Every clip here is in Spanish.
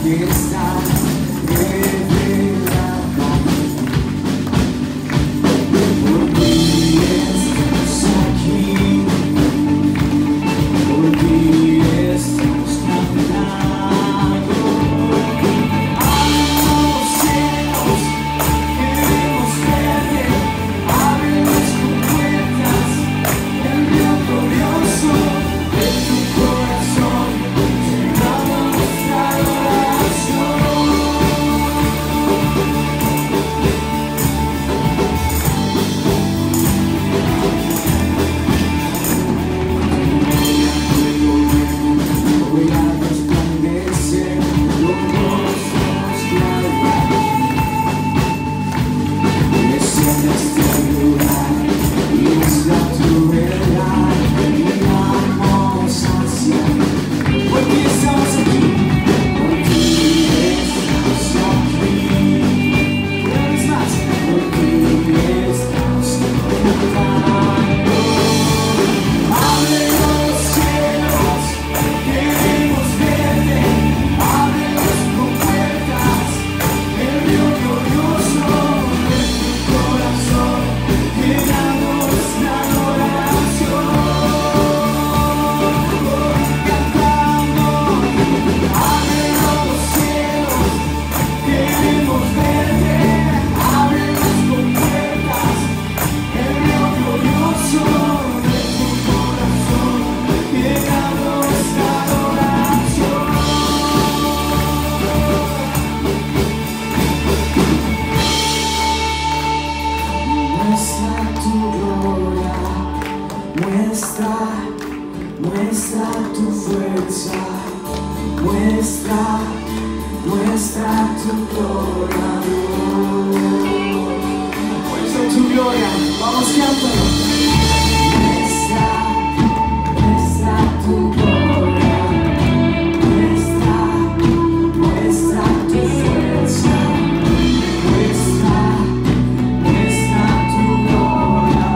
Muestra tu gloria, muestra tu gloria, vamos cántalo. Muestra tu gloria, muestra tu fuerza, muestra tu gloria,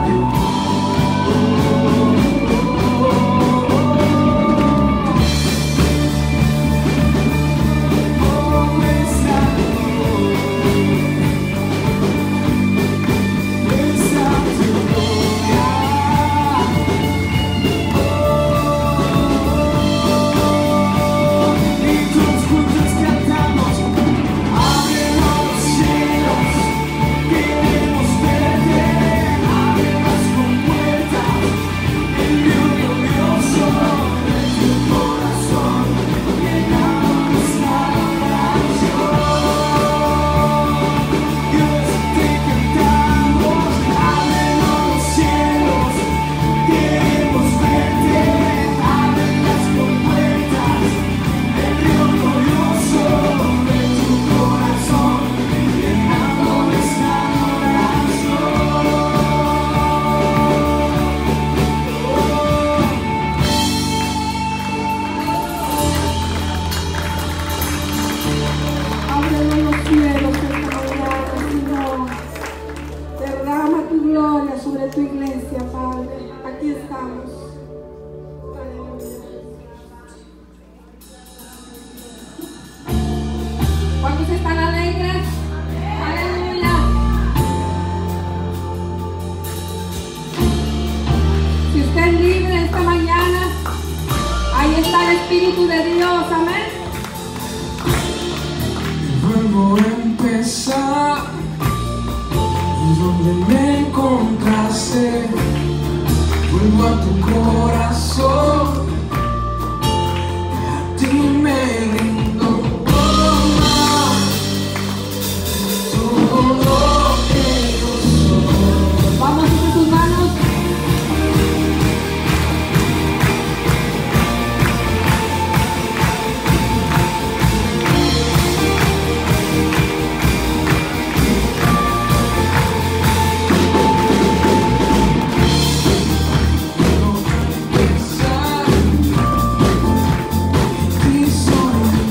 sobre tu iglesia, Padre. Aquí estamos. Aleluya. ¿Cuántos están alegres? Aleluya. Si usted es libre esta mañana, ahí está el Espíritu de Dios. Amén. Vuelvo a empezar donde me encontraste, vuelvo a tu corazón, a ti me rindo todo lo que yo soy. Vamos a tus manos. Soy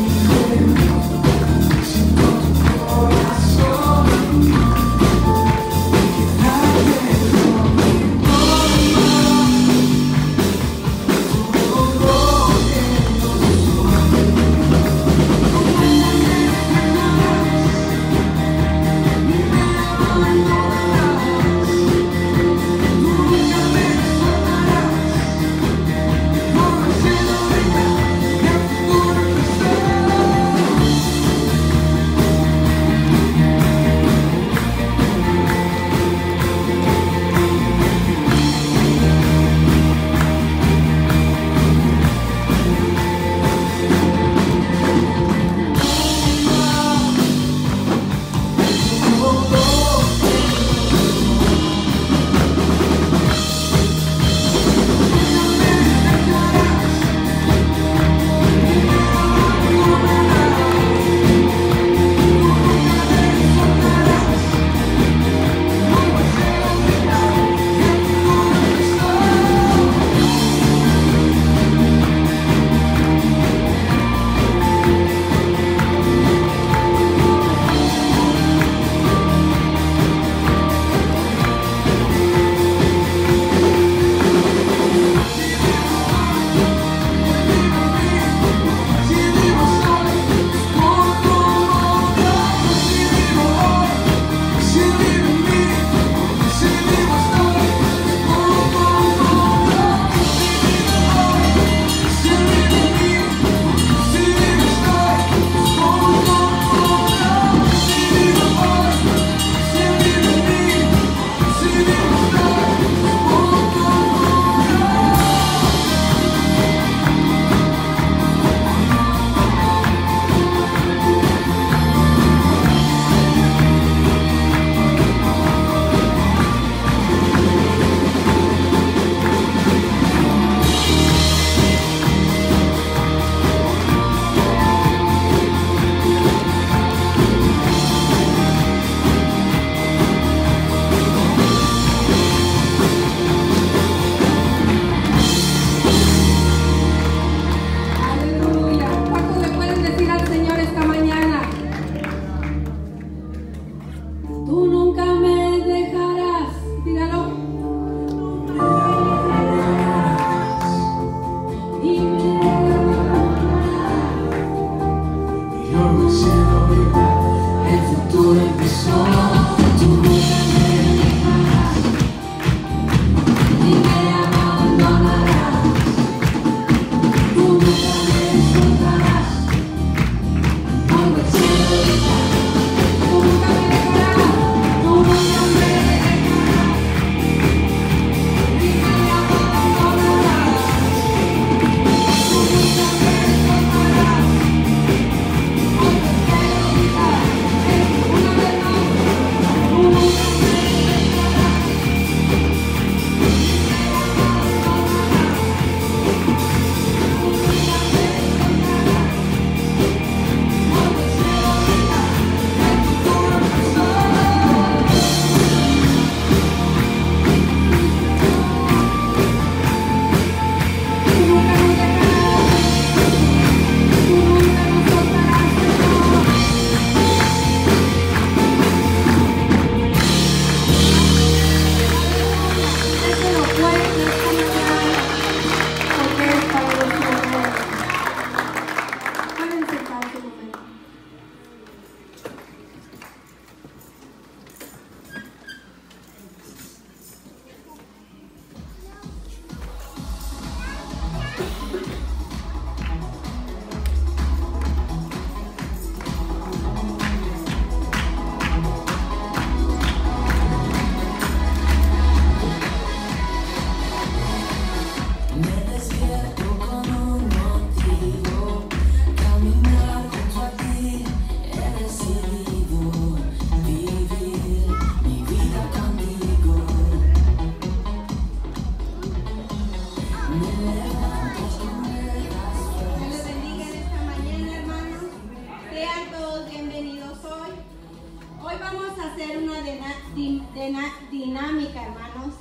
dinámica, hermanos.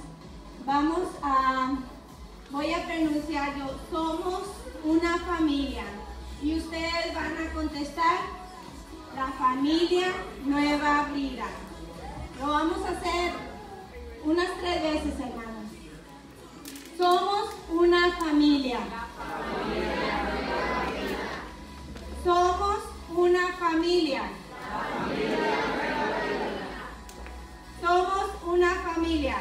Voy a pronunciar yo, somos una familia. Y ustedes van a contestar, la familia Nueva Vida. Lo vamos a hacer unas 3 veces, hermanos. Somos una familia. Somos una familia. Somos una familia.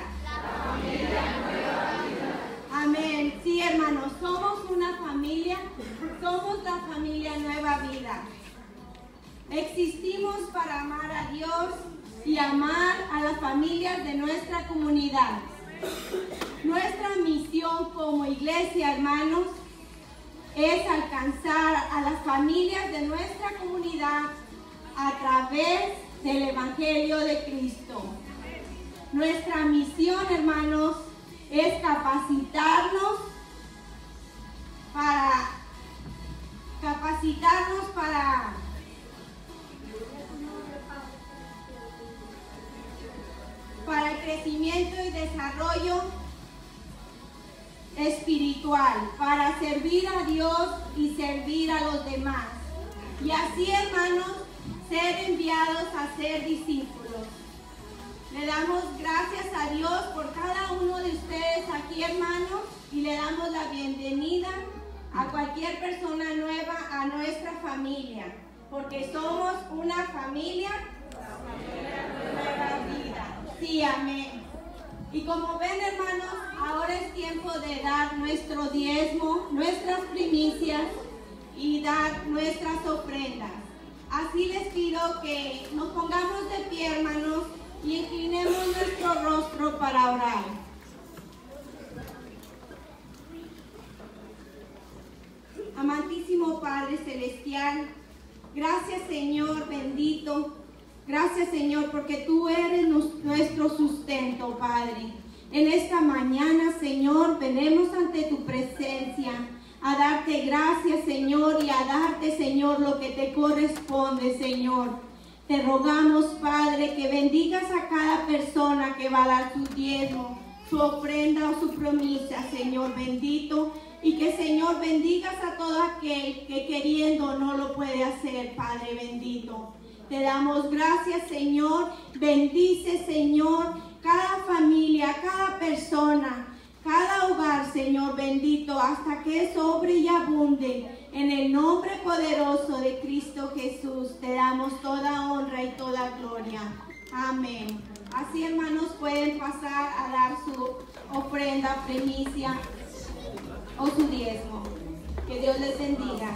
Amén. Sí, hermanos, somos una familia. Somos la familia Nueva Vida. Existimos para amar a Dios y amar a las familias de nuestra comunidad. Nuestra misión como iglesia, hermanos, es alcanzar a las familias de nuestra comunidad a través del Evangelio de Cristo. Nuestra misión, hermanos, es capacitarnos para el crecimiento y desarrollo espiritual, para servir a Dios y servir a los demás. Y así, hermanos, ser enviados a ser discípulos. Le damos gracias a Dios por cada uno de ustedes aquí, hermanos, y le damos la bienvenida a cualquier persona nueva a nuestra familia, porque somos una familia Nueva Vida. Sí, amén. Y como ven, hermanos, ahora es tiempo de dar nuestro diezmo, nuestras primicias y dar nuestras ofrendas. Así les pido que nos pongamos de pie, hermanos, y inclinemos nuestro rostro para orar. Amantísimo Padre Celestial, gracias, Señor bendito. Gracias, Señor, porque tú eres nuestro sustento, Padre. En esta mañana, Señor, venimos ante tu presencia a darte gracias, Señor, y a darte, Señor, lo que te corresponde, Señor. Te rogamos, Padre, que bendigas a cada persona que va a dar su diezmo, su ofrenda o su promesa, Señor bendito. Y que, Señor, bendigas a todo aquel que queriendo no lo puede hacer, Padre bendito. Te damos gracias, Señor. Bendice, Señor, cada familia, cada persona, cada hogar, Señor bendito, hasta que sobre y abunde. En el nombre poderoso de Cristo Jesús, te damos toda honra y toda gloria. Amén. Así, hermanos, pueden pasar a dar su ofrenda, primicia o su diezmo. Que Dios les bendiga.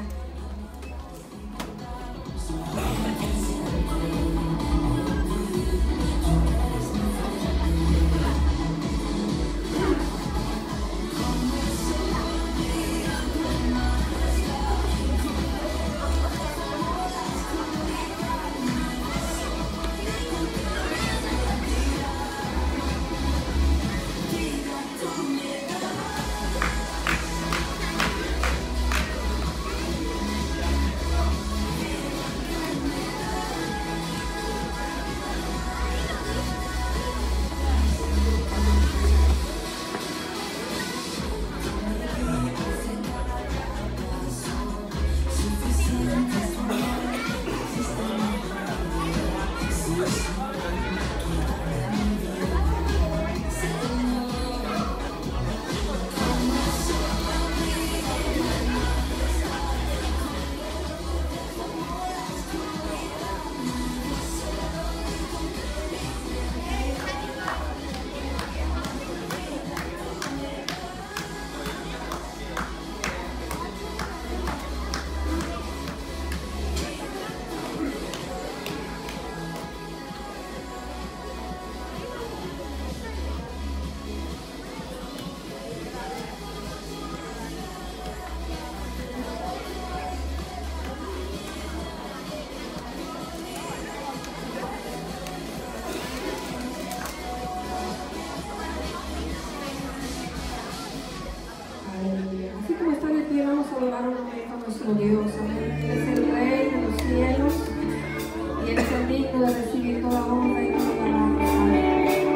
Así como están de pie, vamos a adorar un momento a nuestro Dios. Amén. Él es el Rey de los cielos y Él es el digno de recibir toda honra y toda alabanza.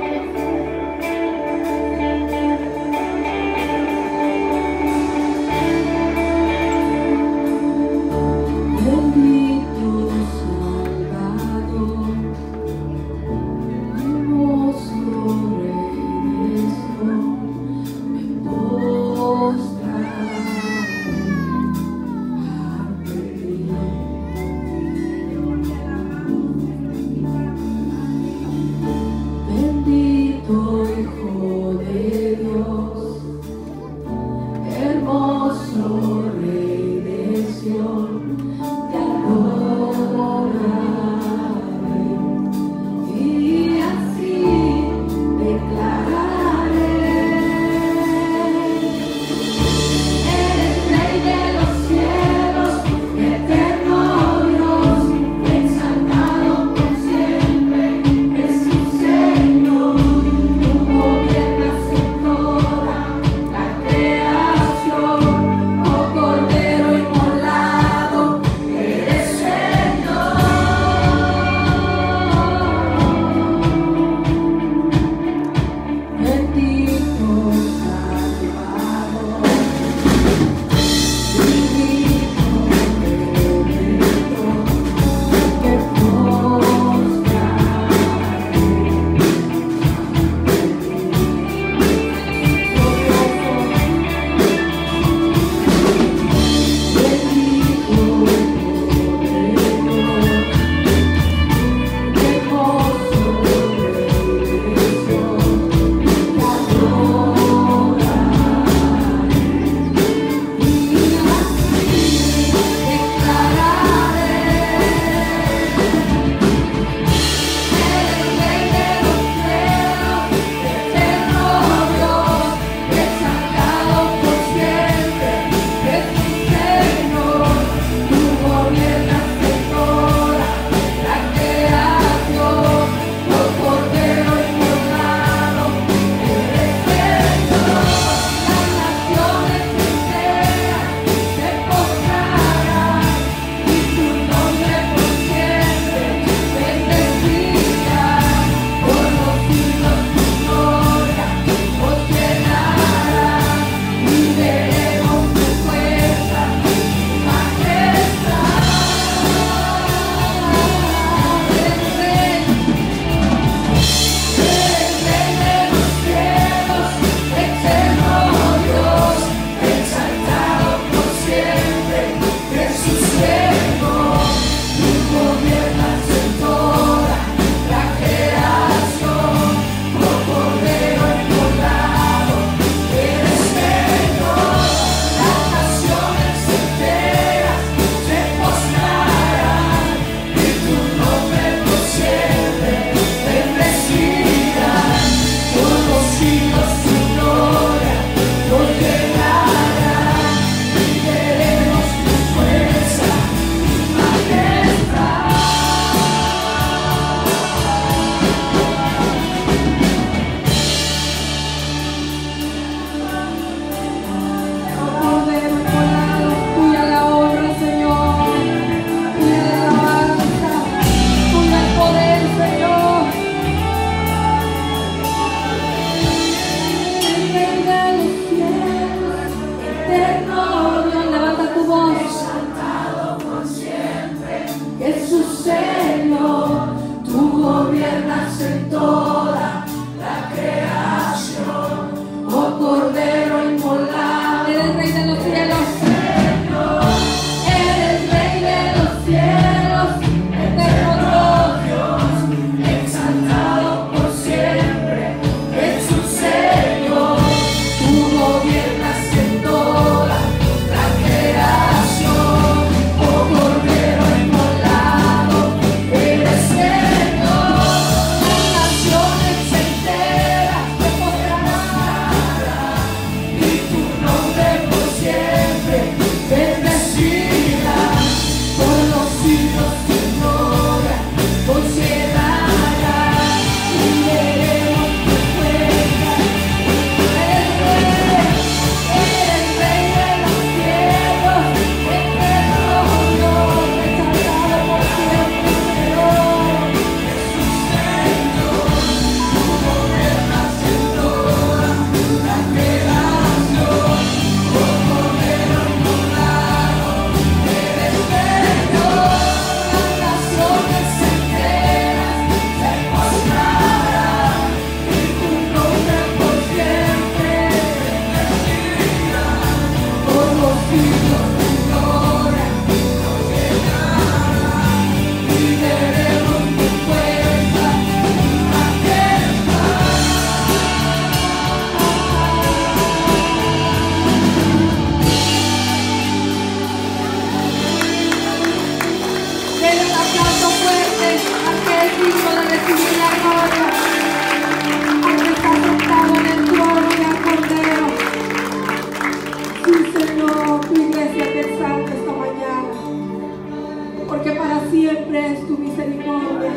digno de recibir la gloria, porque está sentado en el trono y al Cordero. Sí, Señor, tu iglesia te exalta esta mañana, porque para siempre es tu misericordia.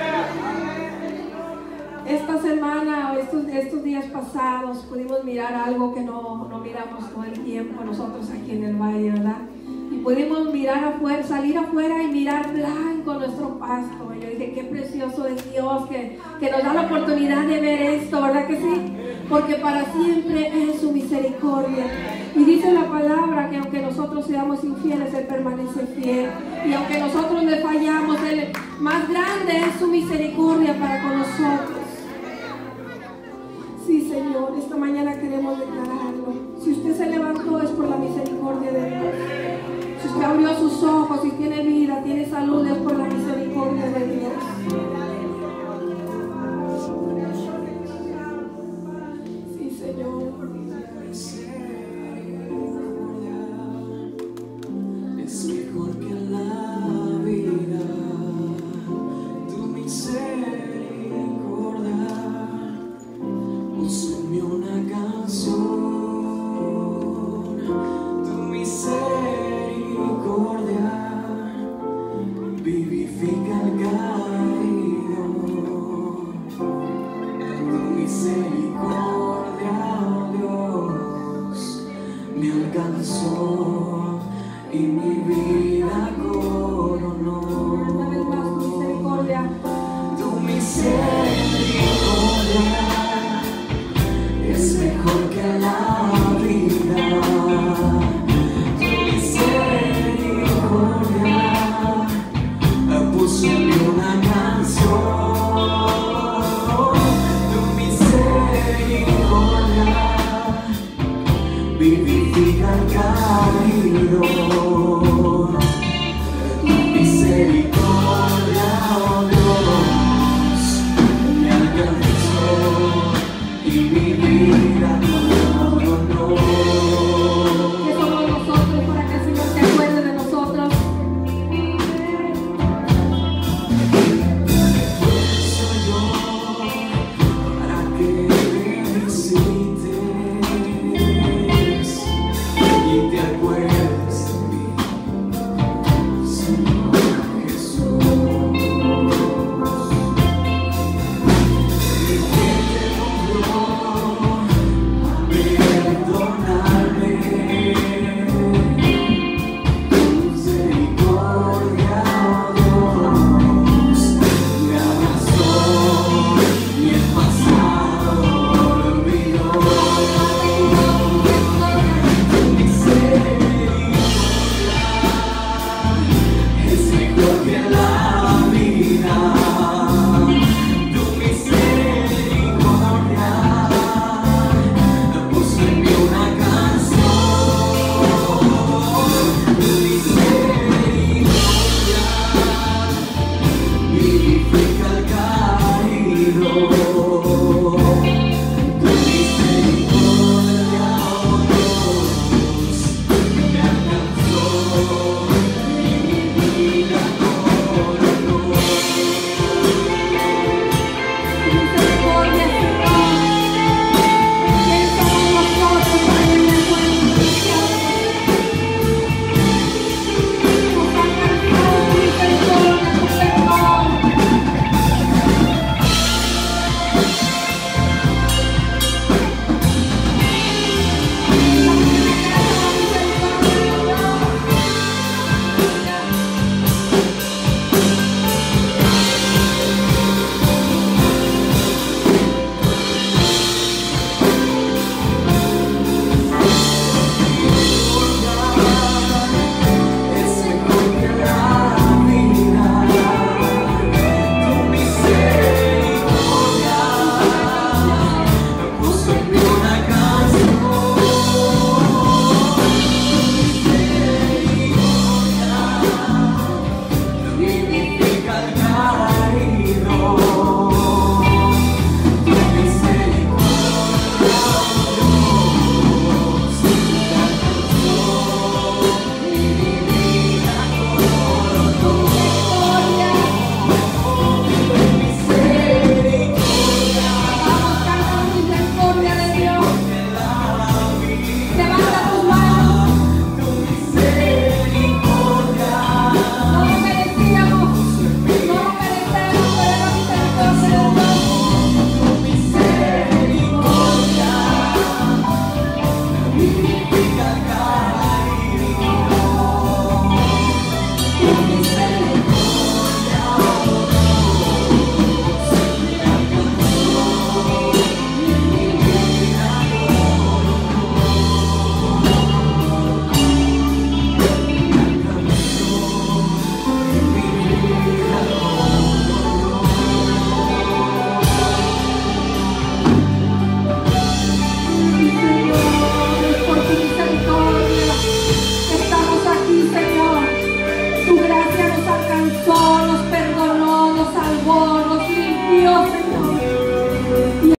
Esta semana o estos días pasados pudimos mirar algo que no miramos todo el tiempo nosotros aquí en el valle, ¿verdad? Y pudimos mirar afuera, salir afuera y mirar blanco nuestro pasto. Y yo dije, qué precioso es Dios que nos da la oportunidad de ver esto, ¿verdad que sí? Porque para siempre es su misericordia. Y dice la palabra que aunque nosotros seamos infieles, Él permanece fiel. Y aunque nosotros le fallamos, Él, más grande es su misericordia para con nosotros. Sí, Señor, esta mañana queremos declararlo. Si usted se levantó es por la misericordia de Dios. Si usted abrió sus ojos y tiene vida